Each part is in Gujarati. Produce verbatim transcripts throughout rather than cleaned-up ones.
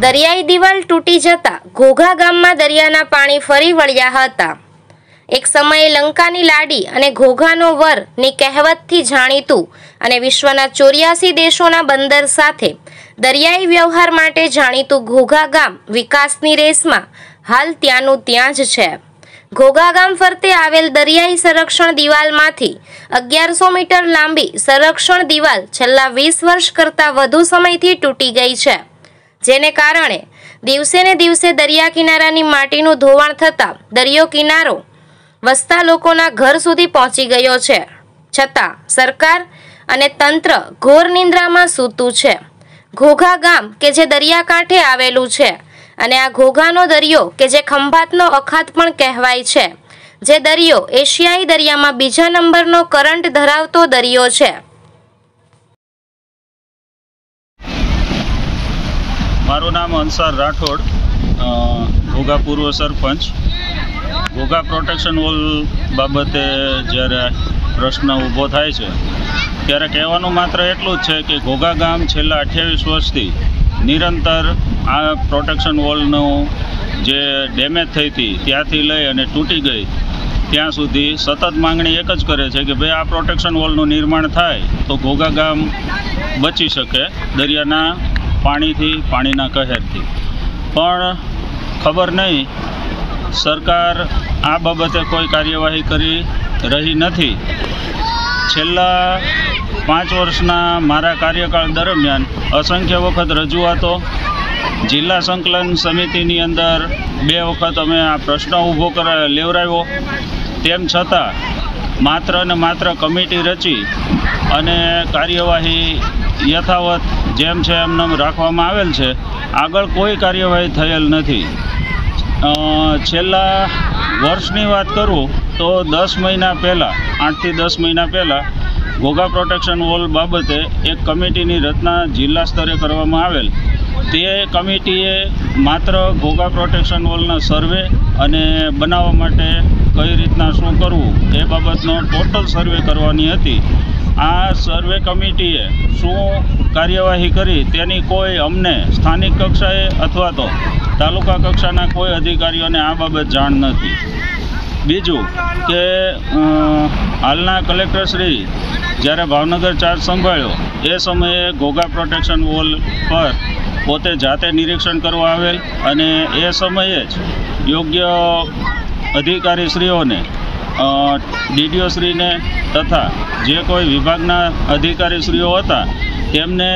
दरियाई दीवाल तूटी जता घोघा गाममां दरियाना पाणी फरी वळ्या हता। एक समये लंकानी लाडी अने घोघानो वर ની કહેવતથી જાણીતું અને વિશ્વના ચોર્યાસી દેશોના બંદર સાથે દરિયાઈ વ્યવહાર માટે જાણીતું ઘોઘા ગામ વિકાસની રેસમાં હાલ ત્યાંનું ત્યાં જ છે। ઘોઘા ગામ ફરતે આવેલ દરિયાઈ સંરક્ષણ દિવાલમાંથી અગિયારસો મીટર લાંબી સંરક્ષણ દિવાલ છેલ્લા વીસ વર્ષ કરતાં વધુ સમયથી તૂટી ગઈ છે, જેને કારણે દિવસે ને દિવસે દરિયા કિનારાની માટીનું ધોવાણ થતાં દરિયો કિનારો વસતા લોકોના ઘર સુધી પહોંચી ગયો છે। છતાં સરકાર અને તંત્ર ઘોર નિંદ્રામાં સૂતું છે। ઘોઘા ગામ કે જે દરિયાકાંઠે આવેલું છે અને આ ઘોઘાનો દરિયો કે જે ખંભાતનો અખાત પણ કહેવાય છે, જે દરિયો એશિયાઈ દરિયામાં બીજા નંબરનો કરંટ ધરાવતો દરિયો છે। मारू नाम अंसार राठौड़, घोघा पूर्व सरपंच। घोघा प्रोटेक्शन वॉल बाबते જ્યારે પ્રશ્ન ઊભો થાય છે ત્યારે કહેવાનું માત્ર એટલું જ છે કે ઘોઘા ગામ છેલ્લા અઠ્યાવીસ વર્ષથી નિરંતર આ પ્રોટેક્શન વોલનું જે ડેમેજ થઈ હતી ત્યાંથી લઈ અને તૂટી ગઈ ત્યાં સુધી સતત માંગણી એક જ કરે છે કે ભાઈ આ પ્રોટેક્શન વોલનું નિર્માણ થાય તો ઘોઘા ગામ બચી શકે દરિયાના પાણીથી, પાણીના કહેરથી। પણ ખબર નહીં સરકાર આ બાબતે કોઈ કાર્યવાહી કરી રહી નથી। છેલ્લા પાંચ વર્ષના મારા કાર્યકાળ દરમિયાન અસંખ્ય વખત રજૂઆતો જિલ્લા સંકલન સમિતિની અંદર બે વખત અમે આ પ્રશ્ન ઊભો કરા લેવરાવ્યો, તેમ છતાં માત્ર ને માત્ર કમિટી રચી અને કાર્યવાહી યથાવત જેમ છે એમને રાખવામાં આવેલ છે, આગળ કોઈ કાર્યવાહી થયેલ નથી। છેલ્લા વર્ષની વાત કરું તો દસ મહિના પહેલાં આઠથી દસ મહિના પહેલાં ઘોઘા પ્રોટેક્શન વોલ બાબતે એક કમિટીની રચના જિલ્લા સ્તરે કરવામાં આવેલ। તે કમિટીએ માત્ર ઘોઘા પ્રોટેક્શન વોલના સર્વે અને બનાવવા માટે કઈ રીતના શું કરવું એ બાબતનો ટોટલ સર્વે કરવાની હતી। આ સર્વે કમિટીએ શું કાર્યવાહી કરી તેની કોઈ અમને સ્થાનિક કક્ષાએ અથવા તો તાલુકા કક્ષાના કોઈ અધિકારીઓને આ બાબત જાણ નથી। બીજું કે હાલના કલેક્ટરશ્રી જ્યારે ભાવનગર ચાર્જ સંભાળ્યો એ સમયે ઘોઘા પ્રોટેક્શન વોલ પર પોતે જાતે નિરીક્ષણ કરવા આવેલ અને એ સમયે જ યોગ્ય અધિકારીશ્રીઓને ડીડીઓશ્રીને તથા જે કોઈ વિભાગના અધિકારીશ્રીઓ હતા તેમને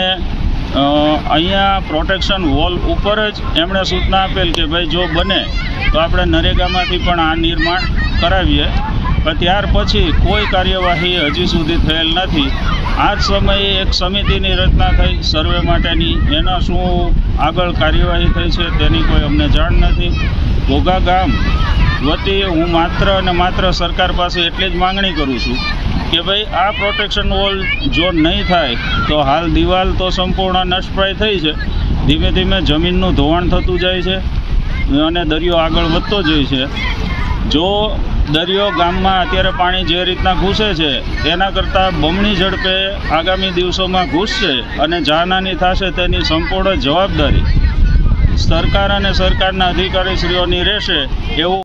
અહીંયા પ્રોટેક્શન વોલ ઉપર જ એમણે સૂચના આપેલ કે ભાઈ જો બને તો આપણે નરેગામાંથી પણ આ નિર્માણ કરાવીએ, પણ ત્યાર પછી કોઈ કાર્યવાહી હજી સુધી થયેલ નથી। આ જ સમયે એક સમિતિની રચના થઈ સર્વે માટેની, એના શું આગળ કાર્યવાહી થઈ છે તેની કોઈ અમને જાણ નથી। ઘોઘા ગામ વતી હું માત્ર અને માત્ર સરકાર પાસે એટલી જ માગણી કરું છું કે ભાઈ આ પ્રોટેક્શન વોલ જો નહીં થાય તો હાલ દિવાલ તો સંપૂર્ણ નષ્ટપ્રાય થઈ છે, ધીમે ધીમે જમીનનું ધોવાણ થતું જાય છે અને દરિયો આગળ વધતો જાય છે। જો દરિયો ગામમાં અત્યારે પાણી જે રીતના ઘૂસે છે તેના કરતાં બમણી ઝડપે આગામી દિવસોમાં ઘૂસશે અને જાનહાનિ થશે તેની સંપૂર્ણ જવાબદારી સરકાર અને સરકારના અધિકારીશ્રીઓની રહેશે એવું